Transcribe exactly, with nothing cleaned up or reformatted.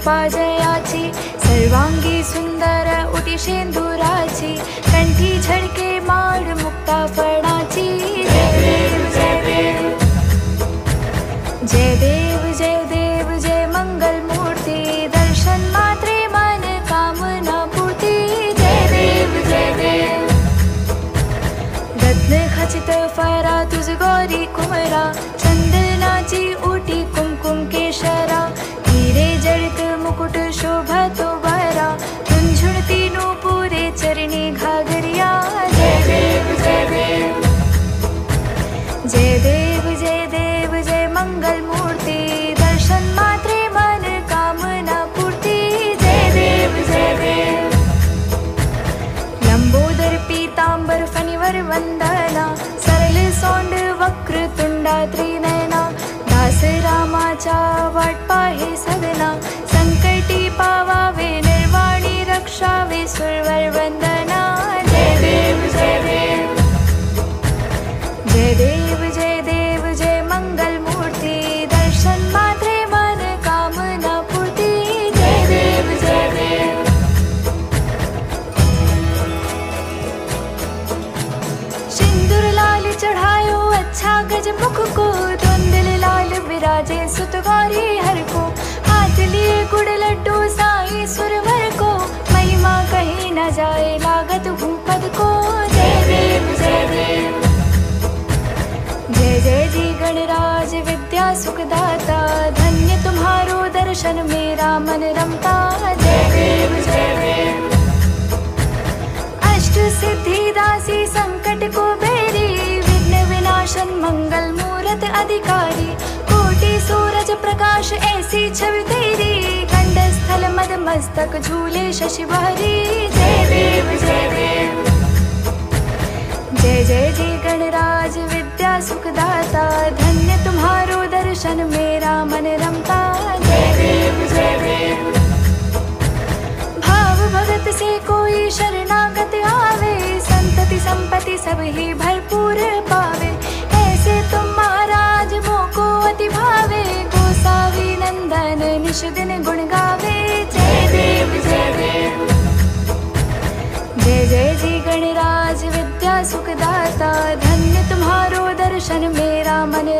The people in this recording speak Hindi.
कृपा जयाची, सर्वांगी सुंदर उटी शेंदुराची, कंठी झळके माळ मुक्ता फणाची। जय देव जय देव जय देव जय देव जय मंगल मूर्ती, दर्शन मात्रे मन कामना पूर्ती। जय देव जय देव रत्न खचित फरा तुझ गौरी कुमरा, चंदनाची ओटी कुमकुम केशरा, हिरे जडित मुकुट शोभतो बरा, झुंझुणती नूपुरे चरणी घागरिया। जय देव जय देव जय देव जय देव जय मंगल मूर्ती, दर्शन मात्रे मन कामना पूर्ती। जय देव जय देव लंबोदर पीतांबर फणीवर वंदना, सरल सोंड वक्र तुंडा त्रिनयना, दास रामाच्या वाट पाहे सदना, संकटी पावावे निर्वाणी रक्षावे सुरवर वंदना। जय देव जय देव जय देव जय देव जय मंगल मूर्ती, दर्शन मात्रे मन कामना पूर्ती। जय देव जय देव सिंदूर लाल चढ़ायो अच्छा गज मुख को, धुंधल लाल विराजे सुत गौरी हर को, हाथ लिए गुड़ लड्डू साई सुरवर को, महिमा कहीं न जाए लागत भूपद को। जय देव जय देव जय जय जी गणराज विद्या सुखदाता, धन्य तुम्हारो दर्शन मेरा मन रमता। जय देव जय देव अष्ट सिद्धि दासी संकट को बेरी, विघ्न विनाशन मंगल मूरत अधिकारी, कोटि सूरज प्रकाश ऐसी छवि तेरी, कंठस्थल मद मस्तक झूले शशि बहरी। जय देव जय देव जय जय जी गणराज विद्या सुखदाता, धन्य तुम्हारो दर्शन मेरा मन रमता। जय देव जय देव भाव भगत से कोई शरणागत आवे, संतति संपत्ति सब ही भरपूर पावे, ऐसे तुम महाराज मोको अति भावे, गोसावी नंदन निश दिन गुण गावे। जय देव जय देव जय जय जी गणराज विद्या सुखदाता, धन्य तुम्हारो दर्शन मेरा मन